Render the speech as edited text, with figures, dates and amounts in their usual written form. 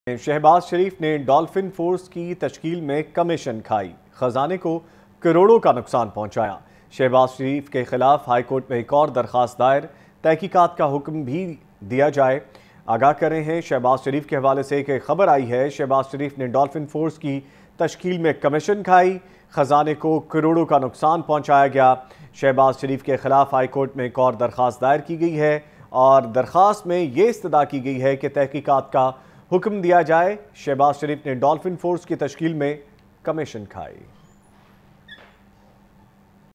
शहबाज शरीफ ने dolphin force की तश्कील में कमीशन खाई, खजाने को करोड़ों का नुकसान पहुंचाया। शहबाज शरीफ के खिलाफ हाईकोर्ट में एक और दरखास्त दायर, तहकीकात का हुक्म भी दिया जाए। आगाह कर रहे हैं शहबाज शरीफ के हवाले से एक खबर आई है। शहबाज शरीफ ने डॉल्फिन फोर्स की तश्कील में कमीशन खाई, खजाने को करोड़ों का नुकसान पहुंचाया गया। शहबाज शरीफ के खिलाफ हाईकोर्ट में एक और दरखास्त दायर की गई है और दरखास्त में ये इस्तदा की गई है कि तहकीकात का हुक्म दिया जाए। शहबाज शरीफ ने डॉल्फिन फोर्स की तश्कील में कमीशन खाई।